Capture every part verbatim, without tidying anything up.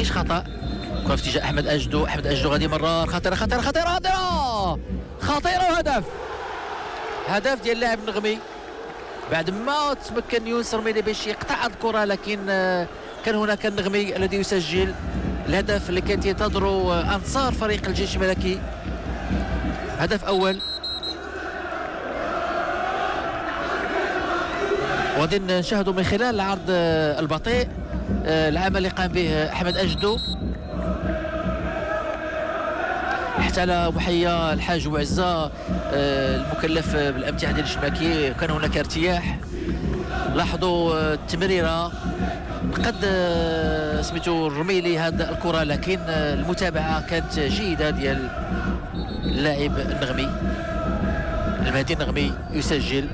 كاينش خطا. كره في اتجاه احمد اجدو، احمد اجدو غادي مرار خطيره خطيره خطيره خطيره خطيره وهدف. هدف ديال اللاعب النغمي بعد ما تمكن يونس رميلي باش يقطع الكره، لكن كان هناك النغمي الذي يسجل الهدف اللي كانت ينتظره انصار فريق الجيش الملكي. هدف اول. وغادي نشاهدوا من خلال العرض البطيء العمل اللي قام به احمد اجدو حتى على محيا الحاج وعزه المكلف بالامتعه ديال الشباكي. كان هناك ارتياح. لاحظوا التمريره قد سميتو الرميلي هذه الكره، لكن المتابعه كانت جيده ديال اللاعب النغمي. المهدي النغمي يسجل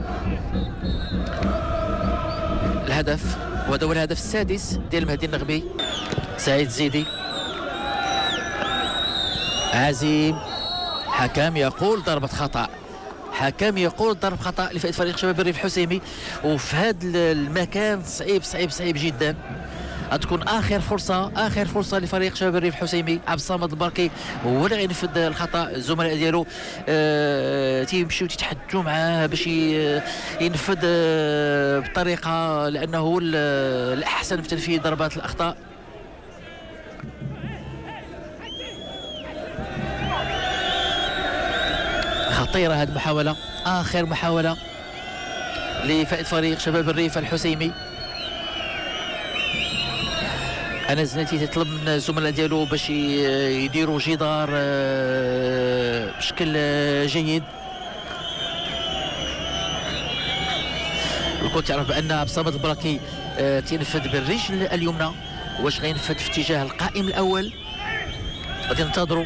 الهدف، وهذا هو الهدف السادس ديال المهدي النغمي. سعيد زيدي، عزيم، حكم يقول ضربة خطأ، حكم يقول ضرب خطأ لفائدة فريق شباب الريف الحسيمي. وفي هذا المكان صعيب صعيب صعيب جدا. غتكون اخر فرصه اخر فرصه لفريق شباب الريف الحسيمي. عبد الصمد البركي هو اللي غينفذ الخطا، الزملاء ديالو آه تيمشيو تيتحدثوا معاه باش ينفذ آه بطريقه، لانه هو الاحسن في تنفيذ ضربات الاخطاء. خطيره هذه المحاوله، اخر محاوله لفائد فريق شباب الريف الحسيمي. أنا زناتي تطلب من الزملاء ديالو باش يديروا جدار بشكل جيد. الكل تعرف بأن عبد الصمد البراكي تينفذ بالرجل اليمنى. واش غينفذ في اتجاه القائم الأول؟ غادي ننتظروا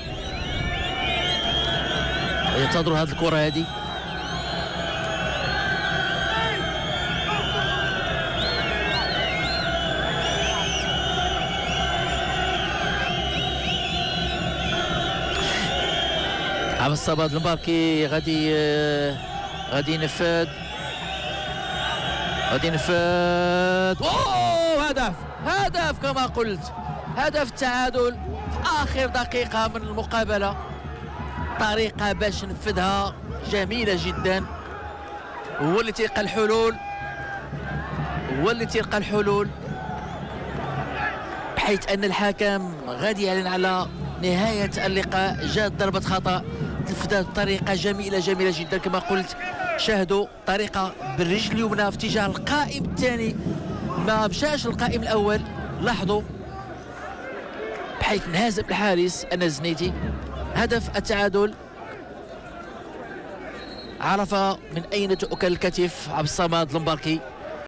غادي ننتظروا هذه الكرة هذه. عبد الصمد البركي غادي غادي ينفذ غادي ينفذ اوه هدف هدف كما قلت، هدف التعادل في اخر دقيقه من المقابله. طريقه باش نفذها جميله جدا. هو اللي تلقى الحلول هو اللي تلقى الحلول بحيث ان الحكم غادي يعلن على نهايه اللقاء. جات ضربه خطا تنفذها بطريقه جميله جميله جدا كما قلت. شاهدوا طريقه بالرجل اليمنى في اتجاه القائم الثاني، ما مشاش القائم الاول. لاحظوا بحيث انهزم الحارس النزنيتي. هدف التعادل. عرف من اين تؤكل الكتف عبد الصمد المباركي.